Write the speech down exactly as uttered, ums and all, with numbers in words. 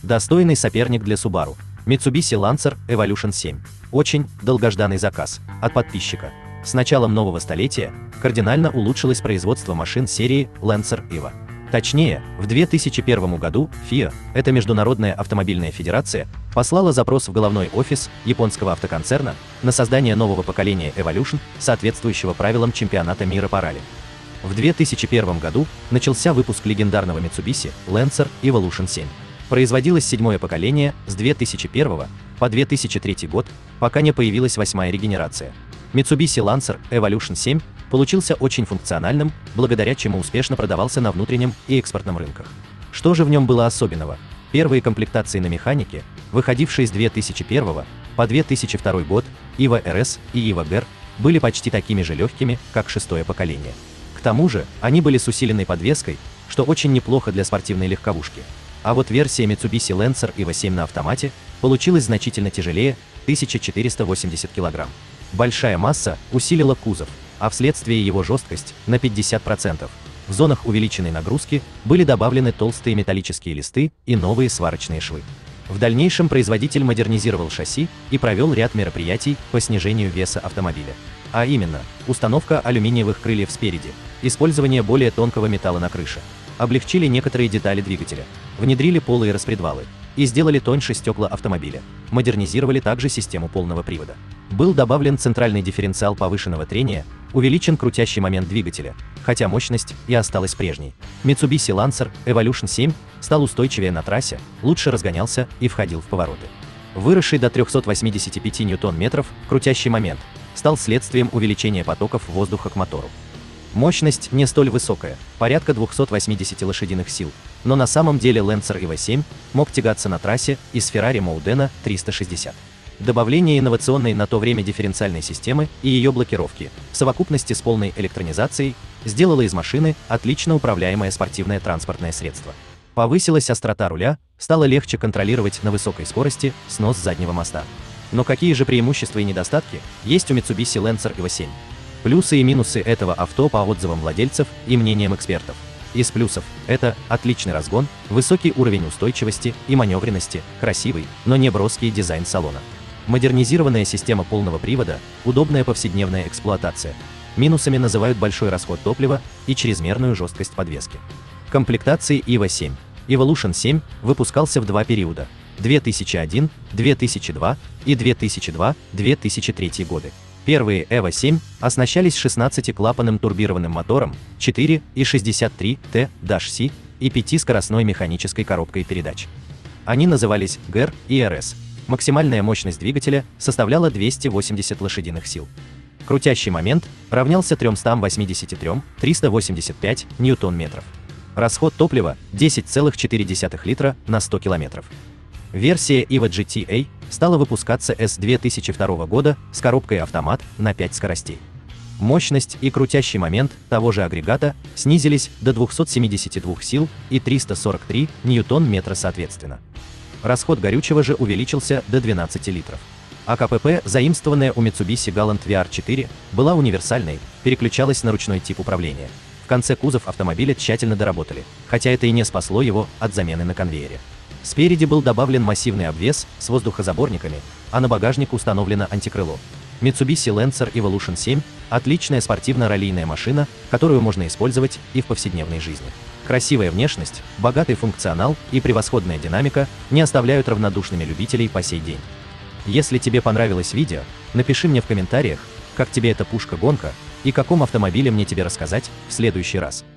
Достойный соперник для Subaru. Mitsubishi Lancer Evolution семь. Очень долгожданный заказ от подписчика. С началом нового столетия кардинально улучшилось производство машин серии Lancer Evo. Точнее, в две тысячи первом году эф ай а, это Международная автомобильная федерация, послала запрос в головной офис японского автоконцерна на создание нового поколения Evolution, соответствующего правилам чемпионата мира по ралли. В две тысячи первом году начался выпуск легендарного Mitsubishi Lancer Evolution семь. Производилось седьмое поколение с две тысячи первого по две тысячи третий год, пока не появилась восьмая регенерация. Mitsubishi Lancer Evolution семь получился очень функциональным, благодаря чему успешно продавался на внутреннем и экспортном рынках. Что же в нем было особенного? Первые комплектации на механике, выходившие с две тысячи первого по две тысячи второй год, Evo эр эс и Evo джи ар, были почти такими же легкими, как шестое поколение. К тому же, они были с усиленной подвеской, что очень неплохо для спортивной легковушки. А вот версия Mitsubishi Lancer Evo семь на автомате получилась значительно тяжелее – тысяча четыреста восемьдесят килограмм. Большая масса усилила кузов, а вследствие его жесткость на пятьдесят процентов. В зонах увеличенной нагрузки были добавлены толстые металлические листы и новые сварочные швы. В дальнейшем производитель модернизировал шасси и провел ряд мероприятий по снижению веса автомобиля. А именно, установка алюминиевых крыльев спереди, использование более тонкого металла на крыше, облегчили некоторые детали двигателя, внедрили полые распредвалы и сделали тоньше стекла автомобиля, модернизировали также систему полного привода. Был добавлен центральный дифференциал повышенного трения, увеличен крутящий момент двигателя, хотя мощность и осталась прежней. Mitsubishi Lancer Evolution семь стал устойчивее на трассе, лучше разгонялся и входил в повороты. Выросший до трёхсот восьмидесяти пяти ньютон-метров крутящий момент стал следствием увеличения потоков воздуха к мотору. Мощность не столь высокая, порядка двухсот восьмидесяти лошадиных сил, но на самом деле Lancer Evo семь мог тягаться на трассе и с Ferrari Modena триста шестьдесят. Добавление инновационной на то время дифференциальной системы и ее блокировки, в совокупности с полной электронизацией, сделало из машины отлично управляемое спортивное транспортное средство. Повысилась острота руля, стало легче контролировать на высокой скорости снос заднего моста. Но какие же преимущества и недостатки есть у Mitsubishi Lancer Evo семь? Плюсы и минусы этого авто по отзывам владельцев и мнениям экспертов. Из плюсов – это отличный разгон, высокий уровень устойчивости и маневренности, красивый, но не броский дизайн салона. Модернизированная система полного привода, удобная повседневная эксплуатация. Минусами называют большой расход топлива и чрезмерную жесткость подвески. Комплектации Evo семь. Evolution семь выпускался в два периода – две тысячи первый — две тысячи второй и две тысячи второй — две тысячи третий годы. Первые Evo семь оснащались шестнадцатиклапанным турбированным мотором четыре и шестьдесят три тэ си и пятискоростной механической коробкой передач. Они назывались джи ар и эр эс. Максимальная мощность двигателя составляла двести восемьдесят лошадиных сил. Крутящий момент равнялся трёмстам восьмидесяти трём тысячам тремстам восемьдесят пяти ньютон-метров. Расход топлива десять целых четыре десятых литра на сто километров. Версия Evo джи ти эй стала выпускаться с две тысячи второго года с коробкой автомат на пять скоростей. Мощность и крутящий момент того же агрегата снизились до двухсот семидесяти двух сил и трёхсот сорока трёх ньютон-метра соответственно. Расход горючего же увеличился до двенадцати литров. а ка пэ пэ, заимствованная у Mitsubishi Galant ви ар четыре, была универсальной, переключалась на ручной тип управления. В конце кузов автомобиля тщательно доработали, хотя это и не спасло его от замены на конвейере. Спереди был добавлен массивный обвес с воздухозаборниками, а на багажник установлено антикрыло. Mitsubishi Lancer Evolution семь – отличная спортивно-раллийная машина, которую можно использовать и в повседневной жизни. Красивая внешность, богатый функционал и превосходная динамика не оставляют равнодушными любителей по сей день. Если тебе понравилось видео, напиши мне в комментариях, как тебе эта пушка-гонка и каком автомобиле мне тебе рассказать в следующий раз.